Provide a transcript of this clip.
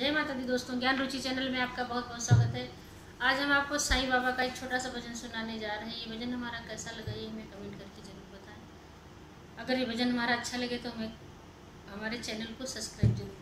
जय माता दी दोस्तों, ज्ञान रुचि चैनल में आपका बहुत बहुत स्वागत है। आज हम आपको साईं बाबा का एक छोटा सा भजन सुनाने जा रहे हैं। ये भजन हमारा कैसा लगा ये हमें कमेंट करके जरूर बताएं। अगर ये भजन हमारा अच्छा लगे तो हमें हमारे चैनल को सब्सक्राइब जरूर